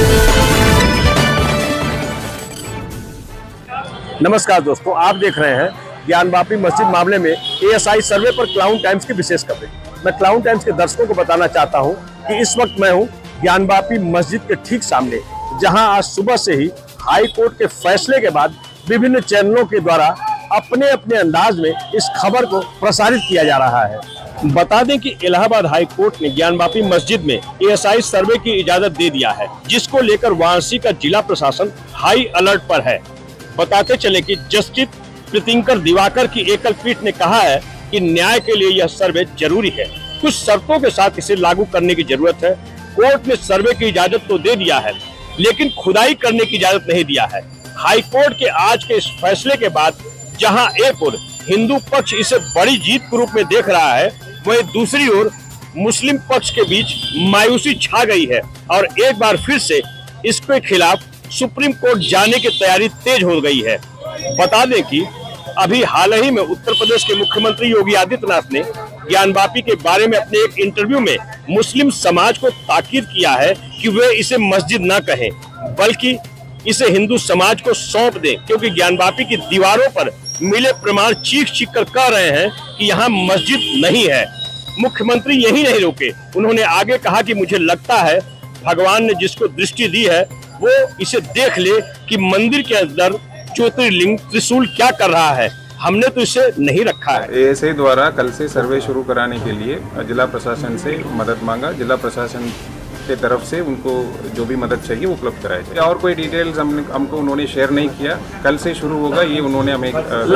नमस्कार दोस्तों, आप देख रहे हैं ज्ञानवापी मस्जिद मामले में एएसआई सर्वे पर क्लाउन टाइम्स की विशेष कवरेज। मैं क्लाउन टाइम्स के दर्शकों को बताना चाहता हूं कि इस वक्त मैं हूं ज्ञानवापी मस्जिद के ठीक सामने, जहां आज सुबह से ही हाई कोर्ट के फैसले के बाद विभिन्न चैनलों के द्वारा अपने अपने अंदाज में इस खबर को प्रसारित किया जा रहा है। बता दें कि इलाहाबाद हाई कोर्ट ने ज्ञानवापी मस्जिद में एएसआई सर्वे की इजाजत दे दिया है, जिसको लेकर वाराणसी का जिला प्रशासन हाई अलर्ट पर है। बताते चले कि जस्टिस प्रीतिंकर दिवाकर की एकल पीठ ने कहा है कि न्याय के लिए यह सर्वे जरूरी है, कुछ शर्तों के साथ इसे लागू करने की जरूरत है। कोर्ट ने सर्वे की इजाजत तो दे दिया है, लेकिन खुदाई करने की इजाजत नहीं दिया है। हाई कोर्ट के आज के इस फैसले के बाद जहां एक ओर हिंदू पक्ष इसे बड़ी जीत के रूप में देख रहा है, वहीं दूसरी ओर मुस्लिम पक्ष के बीच मायूसी छा गई है और एक बार फिर से इसके खिलाफ सुप्रीम कोर्ट जाने की तैयारी तेज हो गई है। बता दें कि अभी हाल ही में उत्तर प्रदेश के मुख्यमंत्री योगी आदित्यनाथ ने ज्ञानवापी के बारे में अपने एक इंटरव्यू में मुस्लिम समाज को ताकीद किया है कि वे इसे मस्जिद न कहें, बल्कि इसे हिंदू समाज को सौंप दें, क्योंकि ज्ञानवापी की दीवारों पर मिले प्रमाण चीख चीख कर कह रहे हैं कि यहाँ मस्जिद नहीं है। मुख्यमंत्री यही नहीं रुके, उन्होंने आगे कहा कि मुझे लगता है भगवान ने जिसको दृष्टि दी है वो इसे देख ले कि मंदिर के अंदर ज्योतिर्लिंग त्रिशूल क्या कर रहा है, हमने तो इसे नहीं रखा है। एएसआई द्वारा कल से सर्वे शुरू कराने के लिए जिला प्रशासन से मदद मांगा। जिला प्रशासन के तरफ से उनको जो भी मदद चाहिए वो उपलब्ध कराई जाए। और कोई डिटेल्स हमको उन्होंने शेयर नहीं किया। कल से शुरू होगा, ये उन्होंने हमें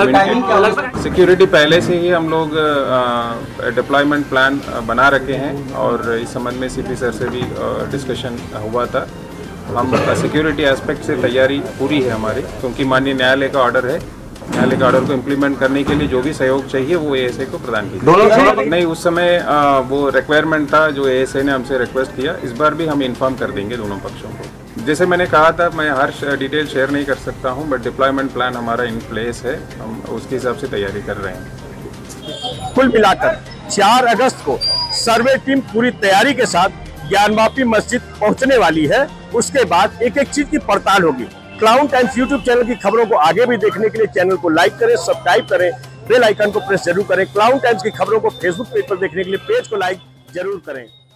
सिक्योरिटी पहले से ही हम लोग डिप्लॉयमेंट प्लान बना रखे हैं और इस संबंध में सीपी सर से भी डिस्कशन हुआ था। हम सिक्योरिटी एस्पेक्ट से तैयारी पूरी है हमारी, क्योंकि माननीय न्यायालय का ऑर्डर है। न्यायालय का ऑर्डर को इम्प्लीमेंट करने के लिए जो भी सहयोग चाहिए वो एएसआई को प्रदान किया। नहीं, उस समय वो रिक्वायरमेंट था जो एएसआई ने हमसे रिक्वेस्ट किया। इस बार भी हम इन्फॉर्म कर देंगे दोनों पक्षों को। जैसे मैंने कहा था, मैं हर डिटेल शेयर नहीं कर सकता हूं, बट डिप्लॉयमेंट प्लान हमारा इन प्लेस है, हम उसके हिसाब से तैयारी कर रहे हैं। कुल मिलाकर 4 अगस्त को सर्वे टीम पूरी तैयारी के साथ ज्ञानवापी मस्जिद पहुंचने वाली है। उसके बाद एक एक चीज की पड़ताल होगी। क्लाउन टाइम्स यूट्यूब चैनल की खबरों को आगे भी देखने के लिए चैनल को लाइक करें, सब्सक्राइब करें, बेल आइकन को प्रेस जरूर करें। क्लाउन टाइम्स की खबरों को फेसबुक पेज पर देखने के लिए पेज को लाइक जरूर करें।